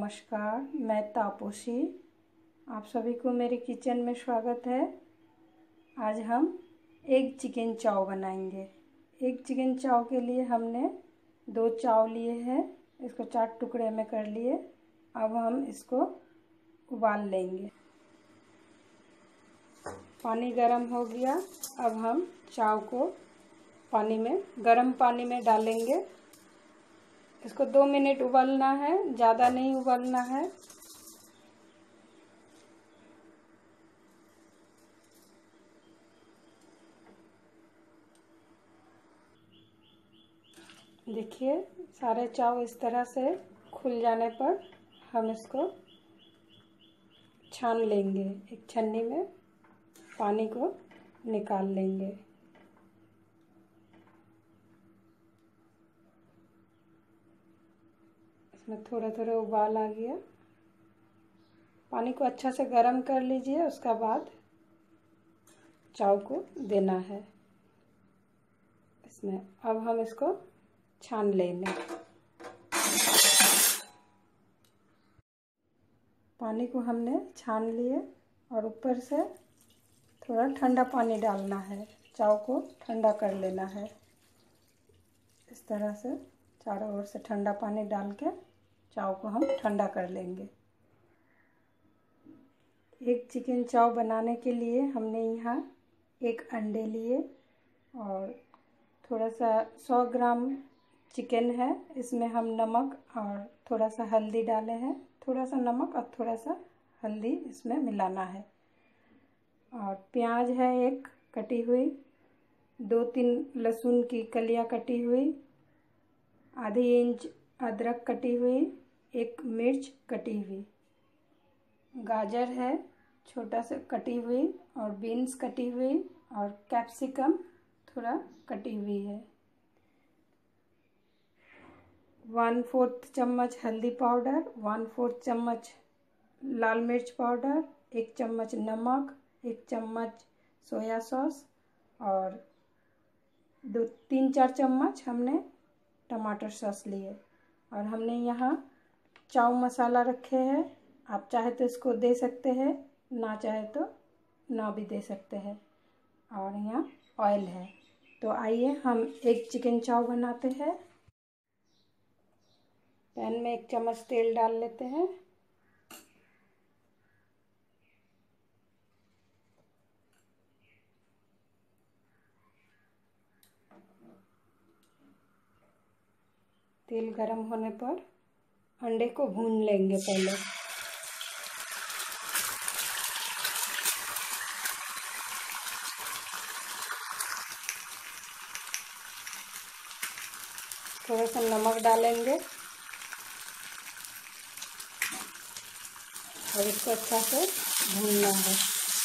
नमस्कार, मैं तापसी। आप सभी को मेरे किचन में स्वागत है। आज हम एग चिकन चाव बनाएंगे। एग चिकन चाव के लिए हमने 2 चाव लिए हैं, इसको 4 टुकड़े में कर लिए। अब हम इसको उबाल लेंगे। पानी गर्म हो गया। अब हम चाव को गर्म पानी में डालेंगे। इसको 2 मिनट उबालना है, ज़्यादा नहीं उबालना है। देखिए, सारे चाव इस तरह से खुल जाने पर हम इसको छान लेंगे। एक छन्नी में पानी को निकाल लेंगे। इसमें थोड़ा थोड़ा उबाल आ गया। पानी को अच्छा से गर्म कर लीजिए, उसका बाद चाव को देना है इसमें। अब हम इसको छान लेंगे। पानी को हमने छान लिए और ऊपर से थोड़ा ठंडा पानी डालना है। चाव को ठंडा कर लेना है। इस तरह से चारों ओर से ठंडा पानी डाल के चाव को हम ठंडा कर लेंगे। एक चिकन चाव बनाने के लिए हमने यहाँ 1 अंडे लिए और थोड़ा सा 100 ग्राम चिकन है। इसमें हम नमक और थोड़ा सा हल्दी डाले हैं। थोड़ा सा नमक और थोड़ा सा हल्दी इसमें मिलाना है। और प्याज है 1 कटी हुई, 2-3 लहसुन की कलियां कटी हुई, आधी इंच अदरक कटी हुई, 1 मिर्च कटी हुई, गाजर है छोटा सा कटी हुई और बीन्स कटी हुई और कैप्सिकम थोड़ा कटी हुई है। 1/4 चम्मच हल्दी पाउडर, 1/4 चम्मच लाल मिर्च पाउडर, 1 चम्मच नमक, 1 चम्मच सोया सॉस और 3-4 चम्मच हमने टमाटर सॉस लिए। और हमने यहाँ चाव मसाला रखे हैं। आप चाहे तो इसको दे सकते हैं, ना चाहे तो ना भी दे सकते हैं। और यहाँ ऑयल है। तो आइए हम एक चिकन चाव बनाते हैं। पैन में 1 चम्मच तेल डाल लेते हैं। तेल गरम होने पर अंडे को भून लेंगे पहले। थोड़ा सा नमक डालेंगे और इसको अच्छा से भूनना है।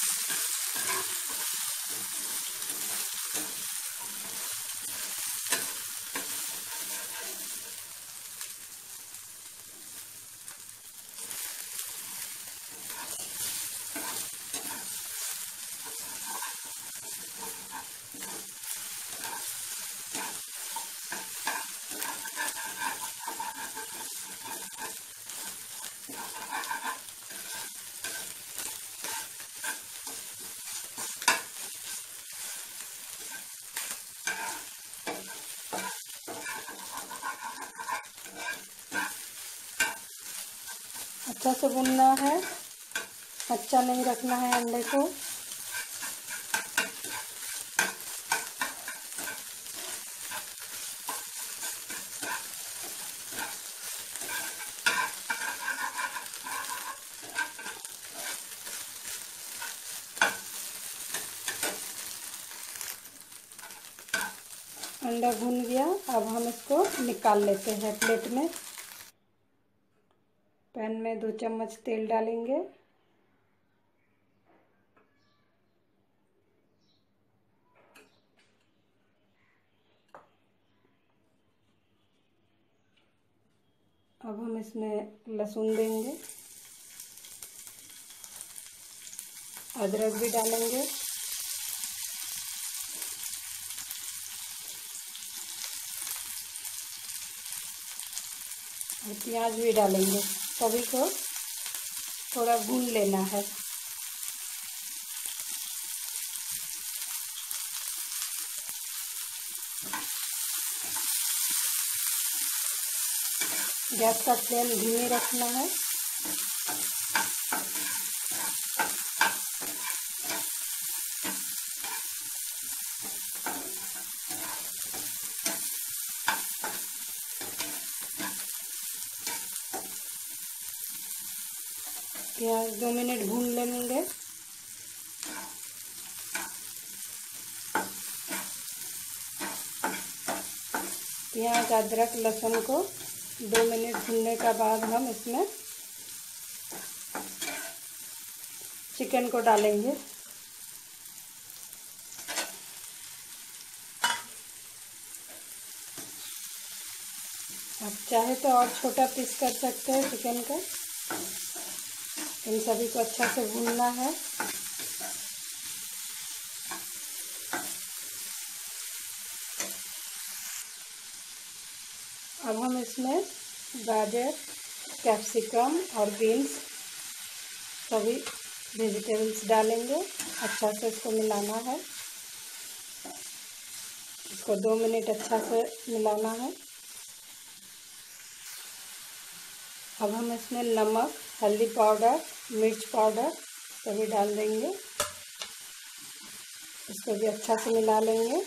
अच्छा से भूनना है, कच्चा नहीं रखना है अंडे को। अंडा भून गया। अब हम इसको निकाल लेते हैं प्लेट में। पैन में 2 चम्मच तेल डालेंगे। अब हम इसमें लहसुन देंगे, अदरक भी डालेंगे और प्याज भी डालेंगे। सभी को थोड़ा भून लेना है। गैस का फ्लेम धीमे रखना है। प्याज 2 मिनट भून लेंगे। प्याज अदरक लहसुन को 2 मिनट भूनने के बाद हम इसमें चिकन को डालेंगे। आप चाहे तो और छोटा पीस कर सकते हैं चिकन का। इन सभी को अच्छा से भूनना है। अब हम इसमें गाजर, कैप्सिकम और बीन्स सभी वेजिटेबल्स डालेंगे। अच्छा से इसको मिलाना है। इसको 2 मिनट अच्छा से मिलाना है। अब हम इसमें नमक, हल्दी पाउडर, मिर्च पाउडर सभी डाल देंगे। इसको भी अच्छा से मिला लेंगे।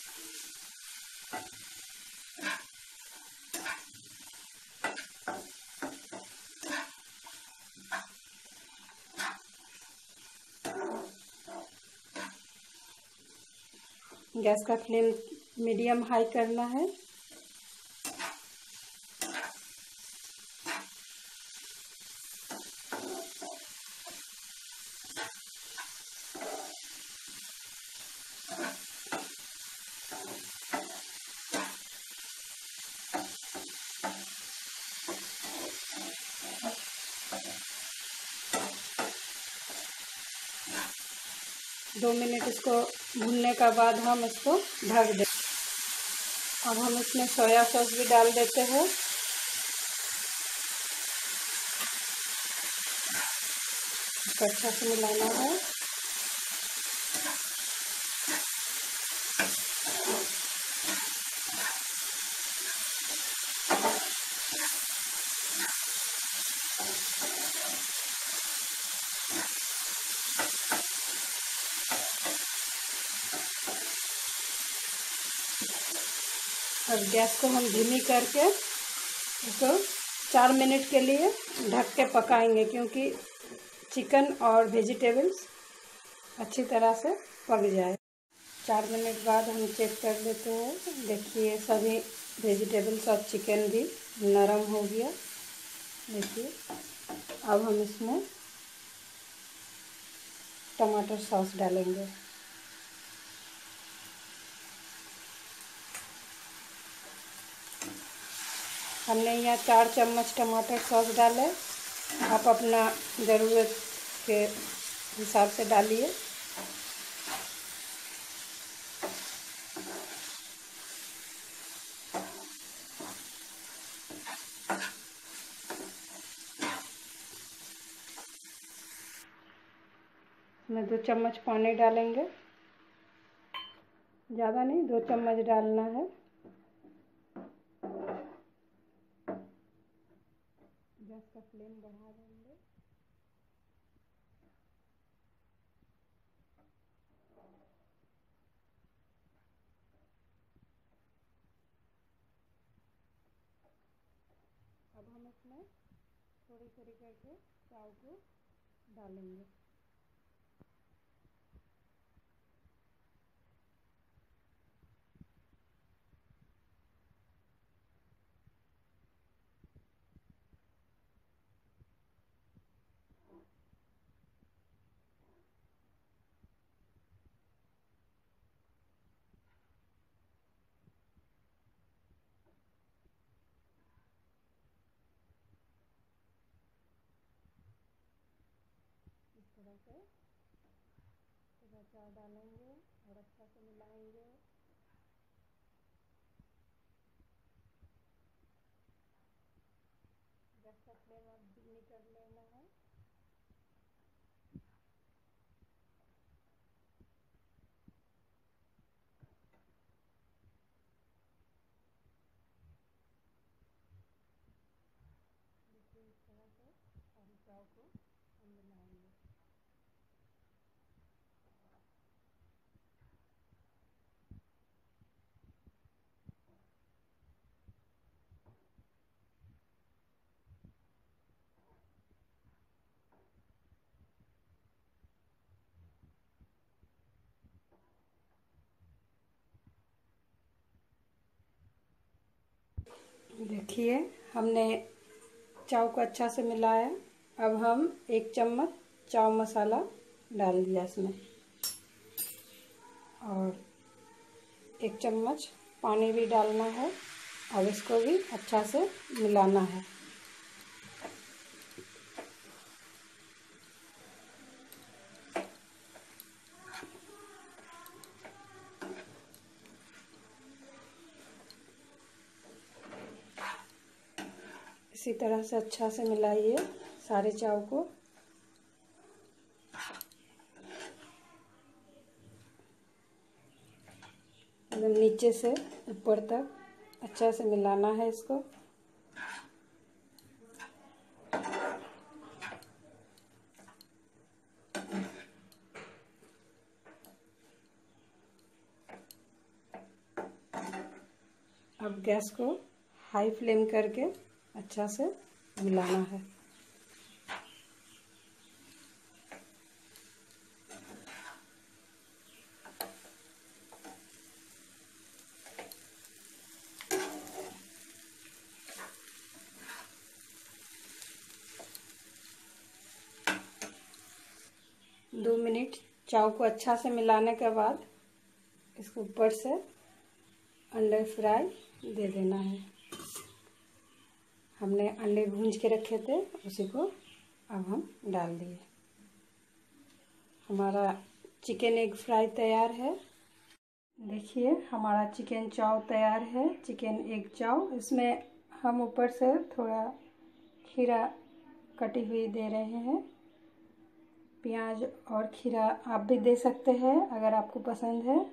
गैस का फ्लेम मीडियम हाई करना है। दो मिनट इसको भूनने के बाद हम इसको ढक दें। अब हम इसमें सोया सॉस भी डाल देते हैं। इसको अच्छा से मिलाना है। अब गैस को हम धीमी करके इसको 4 मिनट के लिए ढक के पकाएंगे, क्योंकि चिकन और वेजिटेबल्स अच्छी तरह से पक जाए। 4 मिनट बाद हम चेक कर लेते हैं। देखिए सभी वेजिटेबल्स और चिकन भी नरम हो गया। देखिए अब हम इसमें टमाटर सॉस डालेंगे। हमने यहाँ 4 चम्मच टमाटर सॉस डाले। आप अपना ज़रूरत के हिसाब से डालिए। इसमें 2 चम्मच पानी डालेंगे। ज़्यादा नहीं, 2 चम्मच डालना है। गैस का फ्लेम बढ़ा देंगे। अब हम इसमें थोड़ी थोड़ी करके चाव को डालेंगे। इस तरह से पूरा चाव डालेंगे और अच्छा से मिलाएंगे। गैस का फ्लेम अब देखिए हमने चाव को अच्छा से मिलाया। अब हम 1 चम्मच चाव मसाला डाल दिया इसमें और 1 चम्मच पानी भी डालना है। अब इसको भी अच्छा से मिलाना है। इसी तरह से अच्छा से मिलाइए सारे चाव को। एकदम नीचे से ऊपर तक अच्छा से मिलाना है इसको। अब गैस को हाई फ्लेम करके अच्छा से मिलाना है। दो मिनट चाव को अच्छा से मिलाने के बाद इसको ऊपर से अंडे फ्राई दे देना है। हमने अंडे भूंज के रखे थे, उसी को अब हम डाल दिए। हमारा चिकन एग फ्राई तैयार है। देखिए हमारा चिकन चाव तैयार है, चिकन एग चाव। इसमें हम ऊपर से थोड़ा खीरा कटी हुई दे रहे हैं। प्याज और खीरा आप भी दे सकते हैं अगर आपको पसंद है।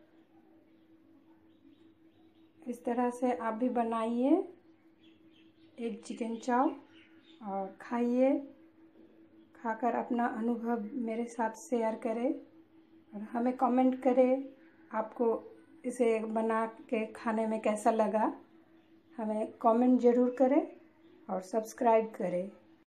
इस तरह से आप भी बनाइए एग चिकन चाव और खाइए। खाकर अपना अनुभव मेरे साथ शेयर करें और हमें कमेंट करें आपको इसे बना के खाने में कैसा लगा। हमें कमेंट ज़रूर करें और सब्सक्राइब करें।